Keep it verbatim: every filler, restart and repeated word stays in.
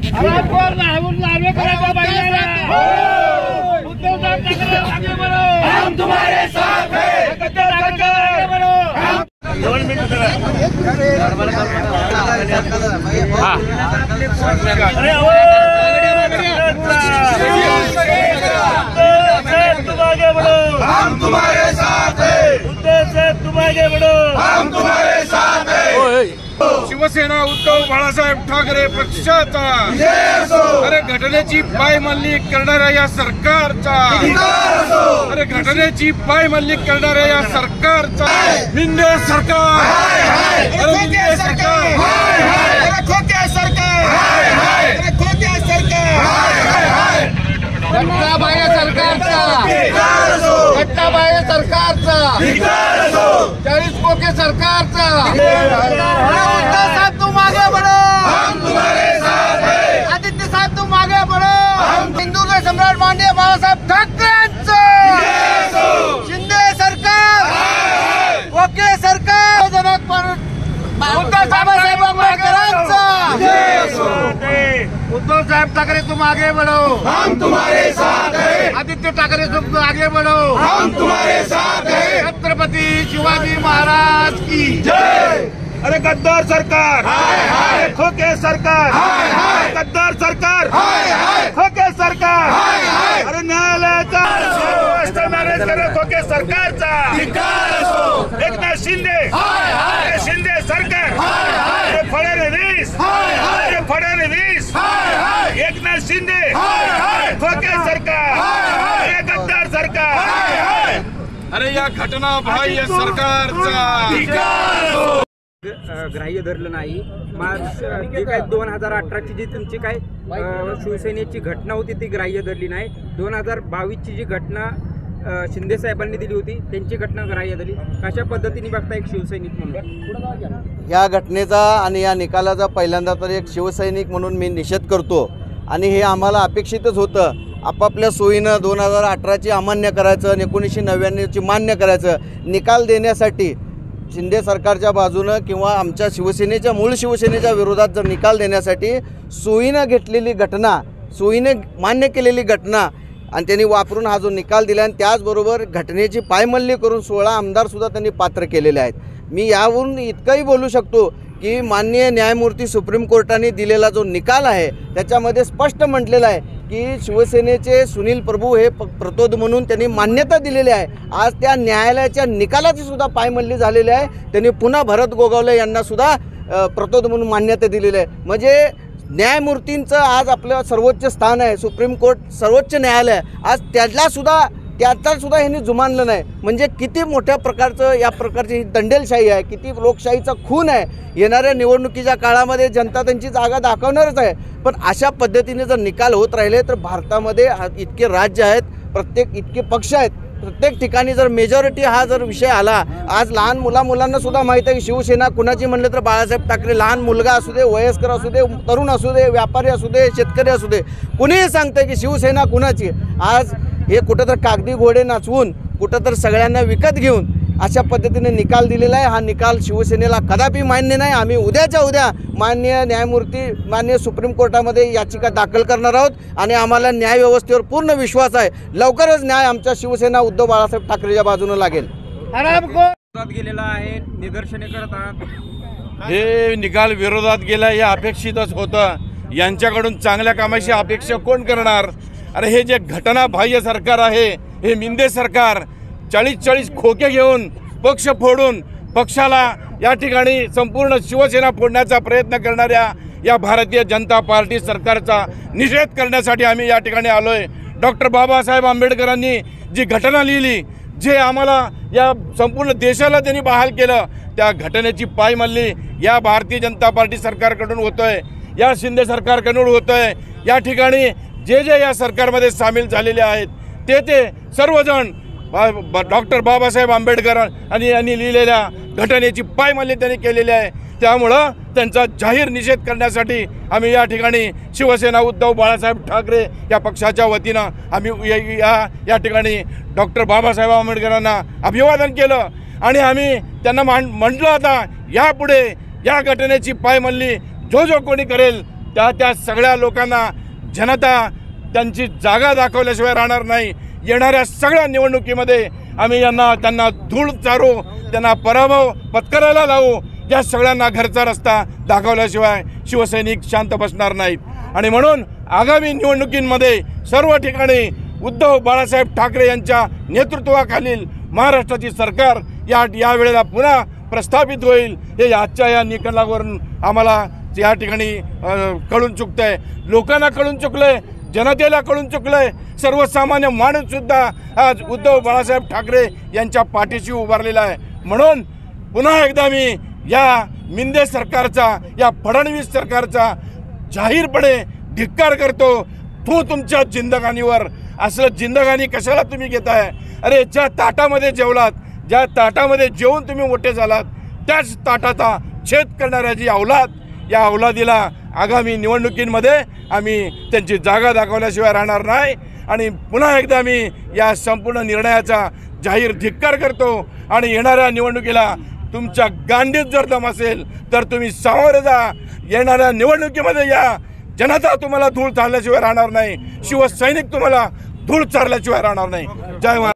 हम तुम्हारे साथ हैं। दोन मिनट तुम आगे बढ़ो, हम तुम्हारे साथ हैं। से तुम आगे बढ़ो, हम तुम्हारे साथ हैं। शिवसेना उद्धव बाळासाहेब ठाकरे पक्षाचा अरे घटनेची पायमल्ली करणाऱ्या या सरकारचा अरे घटनेची पायमल्ली करणाऱ्या या सरकारचा मिंदे सरकार अरे मिंदे सरकार अरे खोटे सरकार अरे खोटे सरकार घटनाबाह्य सरकारचा घटनाबाह्य सरकारचा चाळीस कोके सरकारचा साहब तुम आगे बढ़ो, हम तुम्हारे साथ हैं। आदित्य साहब तुम आगे बढ़ो, हम हिंदुत्व सम्राट माननीय बाळासाहेब ठाकरेंचं शिंदे सरकार कोके सरकार जनक उद्धव बाळासाहेब आंबेडकरांचं उद्धव साहेब ठाकरे तुम आगे बढ़ो, हम तुम्हारे साथ हैं। आदित्य ठाकरे तुम आगे बढ़ो, हम तुम्हारे साथ हैं। छत्रपति शिवाजी महाराज की जय। अरे गद्दार सरकार हाय खोके सरकार हाय हाय गद्दार सरकार हाय हाय खोके सरकार हाय हाय अरे न्यायालयाचा खोके सरकारचा एकनाथ शिंदे हाय हाय शिंदे सरकार हाय हाय फडणवीस हाय हाय फडणवीस हाय हाय एकनाथ शिंदे हाय हाय खोके सरकार हाय हाय अरे गद्दार सरकार हाय हाय अरे या घटना बाह्य सरकारचा ग्राह्य धरलं नाही। जी काय दोन हजार अठराची जी तुमची काय शिवसेनेची घटना होती ती ग्राह्य धरली नाही। दोन हजार बावीसची जी घटना शिंदे साहेबांनी दिली होती त्यांची घटना ग्राह्य धरली। कशा पद्धतीने बघता एक शिवसैनिक म्हणून या घटनेचा आणि या निकालाचा पहिल्यांदा तर एक शिवसैनिक म्हणून मी निषेध करतो आणि हे आम्हाला अपेक्षितच होतं। आपापल्या सोयीनं दोन हजार अठराची अमान्य करायचं आणि एकोणीसशे नव्याण्णवची मान्य करायचं निकाल देण्यासाठी शिंदे सरकारच्या बाजूनं किंवा आमच्या शिवसेनेच्या मूळ शिवसेनेच्या विरोधात जर निकाल देण्यासाठी सोयीनं घेतलेली घटना सोयीने मान्य केलेली घटना आणि त्यांनी वापरून हा जो निकाल दिला आणि त्याचबरोबर घटनेची पायमल्ली करून सोळा आमदारसुद्धा त्यांनी पात्र केलेले आहेत। मी यावरून इतकंही बोलू शकतो की माननीय न्यायमूर्ती सुप्रीम कोर्टाने दिलेला जो निकाल आहे त्याच्यामध्ये स्पष्ट म्हटलेलं आहे की शिवसेनेचे सुनील प्रभू हे प्रतोद म्हणून त्यांनी मान्यता दिलेली आहे। आज त्या न्यायालयाच्या निकालाची सुद्धा पायमल्ली झालेली आहे। त्यांनी पुन्हा भरत गोगावले यांना सुद्धा प्रतोद म्हणून मान्यता दिलेली आहे। म्हणजे न्यायमूर्तींचं आज आपलं सर्वोच्च स्थान आहे सुप्रीम कोर्ट सर्वोच्च न्यायालय आज त्याला सुद्धा त्याचा सुद्धा ह्यांनी जुमानलं नाही। म्हणजे किती मोठ्या प्रकारचं या प्रकारची ही दंडेलशाही आहे, किती लोकशाहीचा खून आहे। येणाऱ्या निवडणुकीच्या काळामध्ये जनता त्यांची जागा दाखवणारच आहे। पण अशा पद्धतीने जर निकाल होत राहिले तर भारतामध्ये इतके राज्य आहेत, प्रत्येक इतके पक्ष आहेत, प्रत्येक ठिकाणी जर मेजॉरिटी हा जर विषय आला आज लहान मुला मुलांना सुद्धा माहीत आहे की शिवसेना कुणाची म्हणलं तर बाळासाहेब ठाकरे लहान मुलगा असू दे, वयस्कर असू दे, तरुण असू दे, व्यापारी असू दे, शेतकरी असू दे, कुणीही सांगते की शिवसेना कुणाची। आज हे कुठं तर कागदी घोडे नाचवून कुठं तर सगळ्यांना विकत घेऊन अशा पद्धतीने निकाल दिलेला आहे। हा निकाल शिवसेनेला कदापि मान्य नाही। आम्ही उद्याच्या उद्या माननीय न्यायमूर्ती माननीय सुप्रीम कोर्टामध्ये याचिका दाखल करणार आहोत आणि आम्हाला न्याय व्यवस्थेवर पूर्ण विश्वास आहे। लवकरच न्याय आमच्या शिवसेना उद्धव बाळासाहेब ठाकरेच्या बाजूने लागेल। गेलेला आहे निदर्शने करत आहात हे निकाल विरोधात गेला हे अपेक्षितच होतं। यांच्याकडून चांगल्या कामाची अपेक्षा कोण करणार। अरे हे जे घटना बाह्य सरकार आहे हे मिंदे सरकार चाळीस चाळीस खोके घेऊन पक्ष फोडून पक्षाला या ठिकाणी संपूर्ण शिवसेना फोडण्याचा प्रयत्न करणाऱ्या या भारतीय जनता पार्टी सरकारचा निषेध करण्यासाठी आम्ही या ठिकाणी आलोय। डॉक्टर बाबासाहेब आंबेडकरांनी जी घटना लिहिली, जे आम्हाला या संपूर्ण देशाला त्यांनी बहाल केलं, त्या घटनेची पायमल्ली या भारतीय जनता पार्टी सरकारकडून होतोय, या शिंदे सरकारकडून होतोय। या ठिकाणी जे जे या सरकारमध्ये सामील झालेले आहेत ते ते सर्वजण डॉक्टर बाबासाहेब आंबेडकर आणि यांनी लिहिलेल्या घटनेची पायमल्ली त्यांनी केलेली आहे। त्यामुळं त्यांचा जाहीर निषेध करण्यासाठी आम्ही या ठिकाणी शिवसेना उद्धव बाळासाहेब ठाकरे या पक्षाच्या वतीनं आम्ही या या ठिकाणी डॉक्टर बाबासाहेब आंबेडकरांना अभिवादन केलं आणि आम्ही त्यांना म्हटलं आता यापुढे या घटनेची पायमल्ली जो जो कोणी करेल त्या त्या सगळ्या लोकांना जनता त्यांची जागा दाखवल्याशिवाय राहणार नाही. येणाऱ्या सगळ्या निवडणुकीमध्ये आम्ही यांना त्यांना धूळ चारू, त्यांना पराभव पत्करायला लावू. या सगळ्यांना घरचा रस्ता दाखवल्याशिवाय शिवसैनिक शांत बसणार नाहीत. आणि म्हणून आगामी निवडणुकींमध्ये सर्व ठिकाणी उद्धव बाळासाहेब ठाकरे यांच्या नेतृत्वाखालील महाराष्ट्राची सरकार या यावेळेला पुन्हा प्रस्थापित होईल. हे आजच्या या निकालावरून आम्हाला या ठिकाणी कळून चुकतंय. लोकांना कळून चुकलंय, जनतेला कळून चुकलंय. सर्वसामान्य माणूससुद्धा आज उद्धव बाळासाहेब ठाकरे यांच्या पाठीशी उभारलेला आहे. म्हणून पुन्हा एकदा मी या मिंदे सरकारचा, या फडणवीस सरकारचा जाहीरपणे धिक्कार करतो. तो तुमच्या जिंदगानीवर. असलं जिंदगानी कशाला तुम्ही घेताय? अरे ज्या ताटामध्ये जेवलात, ज्या ताटामध्ये जेवून तुम्ही मोठे झालात, त्याच ताटाचा छेद करणाऱ्या जी अवलाद, या अवलादीला आगामी निवडणुकींमध्ये आम्ही त्यांची जागा दाखवल्याशिवाय राहणार नाही. आणि पुन्हा एकदा मी या संपूर्ण निर्णयाचा जाहीर धिक्कार करतो. आणि येणाऱ्या निवडणुकीला तुमच्या गांडीत जर दम असेल तर तुम्ही सामोरे जा. येणाऱ्या निवडणुकीमध्ये या. जनता तुम्हाला धूळ चारल्याशिवाय राहणार नाही. शिवसैनिक तुम्हाला धूळ चारल्याशिवाय राहणार नाही. जय महाराज.